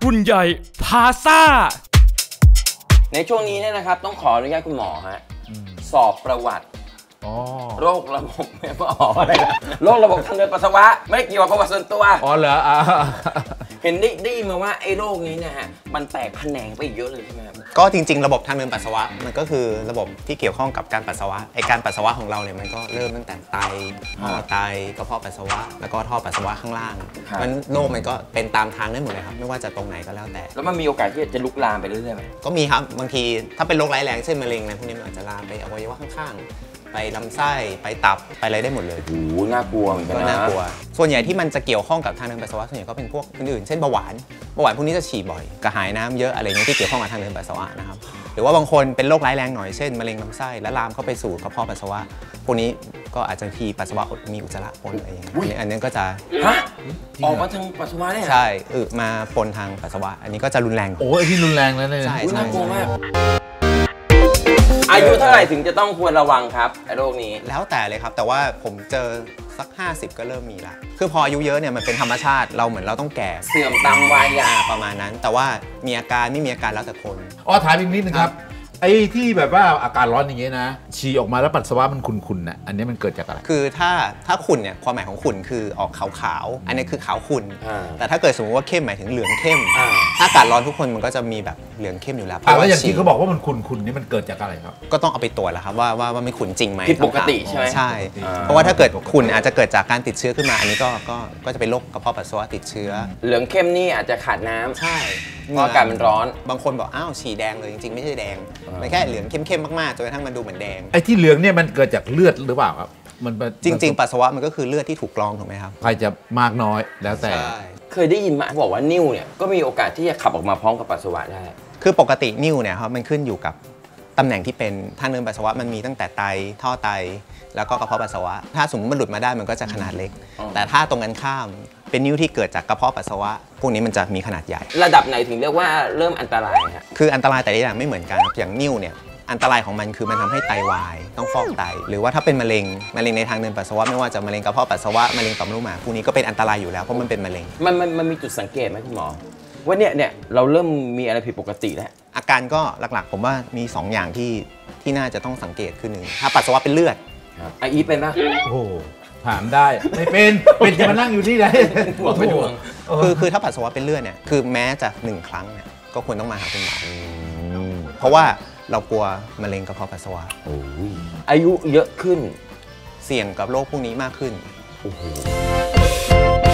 หุ่นใหญ่พาซ่าในช่วงนี้เนี่ยนะครับต้องขออนุญาตคุณหมอฮะสอบประวัติโรคระบบไม่อะไรนะโรคระบบทางเดินปัสสาวะไม่เกี่ยวกับประวัติส่วนตัวอ๋อเหรอเห็นได้มาว่าไอ้โรคนี้เนี่ยฮะมันแตกแขนงไปอีกเยอะเลยใช่ไหมครับก็จริงๆระบบทางเดินปัสสาวะมันก็คือระบบที่เกี่ยวข้องกับการปัสสาวะไอการปัสสาวะของเราเนี่ยมันก็เริ่มตั้งแต่ไตท่อไตกระเพาะปัสสาวะแล้วก็ท่อปัสสาวะข้างล่างมันโรคมันก็เป็นตามทางได้หมดเลยครับไม่ว่าจะตรงไหนก็แล้วแต่แล้วมันมีโอกาสที่จะลุกลามไปเรื่อยๆไหมก็มีครับบางทีถ้าเป็นโรคร้ายแรงเช่นมะเร็งนะพวกนี้มันอาจจะลามไปอวัยวะข้างๆไปลำไส้ไปตับไปอะไรได้หมดเลยโอ้โหน่ากลัวเหมือนกันนะน่ากลัวส่วนใหญ่ที่มันจะเกี่ยวข้องกับทางเดินปัสสาวะส่วนใหญ่ก็เป็นพวกอื่นๆเช่นเบาหวานพวกนี้จะฉี่บ่อยกระหายน้ำเยอะอะไรเงี้ยที่เกี่ยวข้องกับทางเดินปัสสาวะนะครับหรือว่าบางคนเป็นโรคร้ายแรงหน่อยเช่นมะเร็งลำไส้แล้วลามเข้าไปสู่กระเพาะปัสสาวะพวกนี้ก็อาจจะทีปัสสาวะมีอุจจาระปนอะไรอย่างเงี้ยอันนี้ก็จะออกมาทางปัสสาวะเนี่ยใช่มาปนทางปัสสาวะอันนี้ก็จะรุนแรงโอ้ยที่รุนแรงแล้วเนี่ยใช่น่ากลัวมากอายุเท่าไหร่ถึงจะต้องควรระวังครับไอ้โรคนี้แล้วแต่เลยครับแต่ว่าผมเจอสัก50ก็เริ่มมีละคือพออายุเยอะเนี่ยมันเป็นธรรมชาติเราเหมือนเราต้องแก่เสื่อมตามวัยประมาณนั้นแต่ว่ามีอาการไม่มีอาการแล้วแต่คนถามอีกนิดนึงครับไอ้ที่แบบว่าอาการร้อนอย่างเงี้ยนะฉี่ออกมาแล้วปัสสาวะมันขุ่นๆน่ะอันนี้มันเกิดจากอะไรคือถ้าขุ่นเนี่ยความหมายของขุ่นคือออกขาวๆอันนี้คือขาวขุ่นแต่ถ้าเกิดสมมติว่าเข้มหมายถึงเหลืองเข้มถ้าอากาศร้อนทุกคนมันก็จะมีแบบเหลืองเข้มอยู่แล้วแล้วอย่างที่เขาบอกว่ามันขุ่นนี่มันเกิดจากอะไรครับก็ต้องเอาไปตรวจแล้วครับว่ามันขุ่นจริงไหมผิดปกติใช่ไหมใช่เพราะว่าถ้าเกิดขุ่นอาจจะเกิดจากการติดเชื้อขึ้นมาอันนี้ก็จะเป็นโรคกระเพาะปัสสาวะติดเชื้อเหลืองเข้มนี่อาจจะขาดน้ำใช่เพราะอากาศมันร้อนบางคนบอกอ้าวฉี่แดงเลยจริงๆไม่ใช่แดงมันแค่เหลืองเข้มๆมากๆจนกระทั่งมันดูเหมือนแดงไอ้ที่เหลืองเนี่ยมันเกิดจากเลือดหรือเปล่าครับมันจริงๆปัสสาวะมันก็คือเลือดที่ถูกกรองถูกไหมครับใครจะมากน้อยแล้วแต่เคยได้ยินมาบอกว่านิ่วเนี่ยก็มีโอกาสที่จะขับออกมาพร้อมกับปัสสาวะได้คือปกตินิ่วเนี่ยครับมันขึ้นอยู่กับตำแหน่งที่เป็นทางเดินปัสสาวะมันมีตั้งแต่ไตท่อไตแล้วก็กระเพาะปัสสาวะถ้าสมมติมันหลุดมาได้มันก็จะขนาดเล็กแต่ถ้าตรงกันข้ามเป็นนิ่วที่เกิดจากกระเพาะปัสสาวะพวกนี้มันจะมีขนาดใหญ่ระดับไหนถึงเรียกว่าเริ่มอันตรายฮะคืออันตรายแต่ละอย่างไม่เหมือนกันอย่างนิ่วเนี่ยอันตรายของมันคือมันทำให้ไตวายต้องฟอกไตหรือว่าถ้าเป็นมะเร็งในทางเดินปัสสาวะไม่ว่าจะมะเร็งกระเพาะปัสสาวะมะเร็งต่อมลูกหมากพวกนี้ก็เป็นอันตรายอยู่แล้วเพราะมันเป็นมะเร็งมันมีจุดสังเกตไหมคุณหมอว่าเนี่ยเราเริ่มมีอะไรผิดปกติแล้วอาการก็หลักๆผมว่ามี2อย่างที่น่าจะต้องสังเกตคือหนึ่งถ้าปัสสาวะเป็นเลือดอีเป็นปะโอ้โหถามได้ไม่เป็นจะมานั่งอยู่ที่ไหนคือถ้าปัสสาวะเป็นเลือดเนี่ยคือแม้จะ1 ครั้งเนี่ยก็ควรต้องมาหาคุณหมอเพราะว่าเรากลัวมะเร็งกระเพาะปัสสาวะอายุเยอะขึ้นเสี่ยงกับโรคพวกนี้มากขึ้น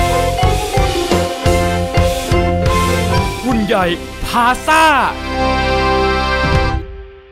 หุ่นใหญ่พาซ่า